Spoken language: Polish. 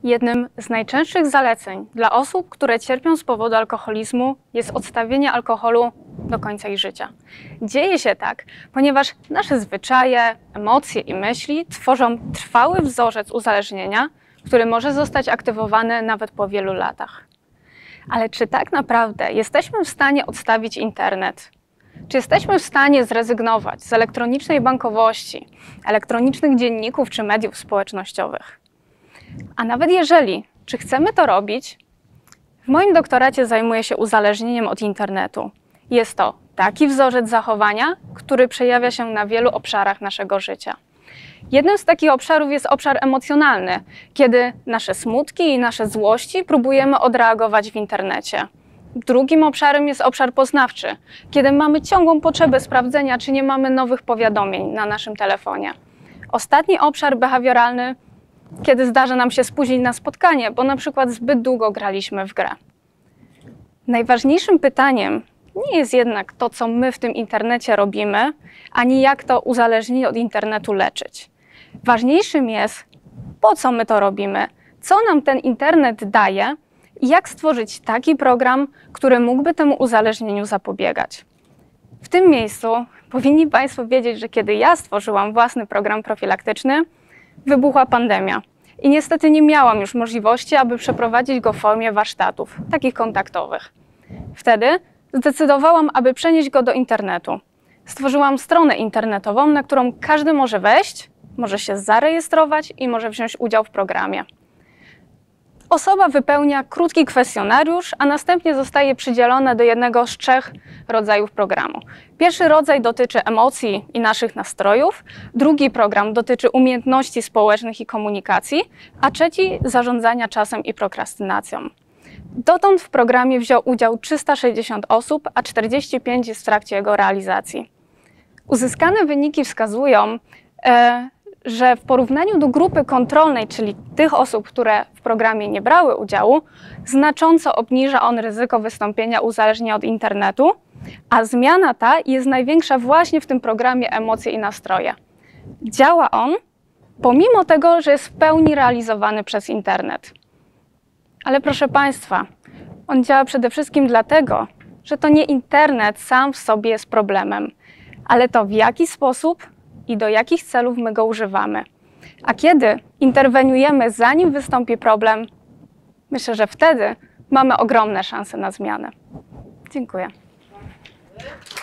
Jednym z najczęstszych zaleceń dla osób, które cierpią z powodu alkoholizmu, jest odstawienie alkoholu do końca ich życia. Dzieje się tak, ponieważ nasze zwyczaje, emocje i myśli tworzą trwały wzorzec uzależnienia, który może zostać aktywowany nawet po wielu latach. Ale czy tak naprawdę jesteśmy w stanie odstawić internet? Czy jesteśmy w stanie zrezygnować z elektronicznej bankowości, elektronicznych dzienników czy mediów społecznościowych? A nawet jeżeli, czy chcemy to robić? W moim doktoracie zajmuję się uzależnieniem od internetu. Jest to taki wzorzec zachowania, który przejawia się na wielu obszarach naszego życia. Jednym z takich obszarów jest obszar emocjonalny, kiedy nasze smutki i nasze złości próbujemy odreagować w internecie. Drugim obszarem jest obszar poznawczy, kiedy mamy ciągłą potrzebę sprawdzenia, czy nie mamy nowych powiadomień na naszym telefonie. Ostatni obszar behawioralny, kiedy zdarza nam się spóźnić na spotkanie, bo na przykład zbyt długo graliśmy w grę. Najważniejszym pytaniem nie jest jednak to, co my w tym internecie robimy, ani jak to uzależnienie od internetu leczyć. Ważniejszym jest, po co my to robimy, co nam ten internet daje i jak stworzyć taki program, który mógłby temu uzależnieniu zapobiegać. W tym miejscu powinni Państwo wiedzieć, że kiedy ja stworzyłam własny program profilaktyczny, wybuchła pandemia i niestety nie miałam już możliwości, aby przeprowadzić go w formie warsztatów, takich kontaktowych. Wtedy zdecydowałam, aby przenieść go do internetu. Stworzyłam stronę internetową, na którą każdy może wejść, może się zarejestrować i może wziąć udział w programie. Osoba wypełnia krótki kwestionariusz, a następnie zostaje przydzielona do jednego z 3 rodzajów programu. Pierwszy rodzaj dotyczy emocji i naszych nastrojów, drugi program dotyczy umiejętności społecznych i komunikacji, a trzeci zarządzania czasem i prokrastynacją. Dotąd w programie wziął udział 360 osób, a 45 jest w trakcie jego realizacji. Uzyskane wyniki wskazują, że w porównaniu do grupy kontrolnej, czyli tych osób, które w programie nie brały udziału, znacząco obniża on ryzyko wystąpienia uzależnienia od internetu, a zmiana ta jest największa właśnie w tym programie Emocje i nastroje. Działa on pomimo tego, że jest w pełni realizowany przez internet. Ale proszę Państwa, on działa przede wszystkim dlatego, że to nie internet sam w sobie jest problemem, ale to w jaki sposób i do jakich celów my go używamy. A kiedy interweniujemy, zanim wystąpi problem, myślę, że wtedy mamy ogromne szanse na zmianę. Dziękuję.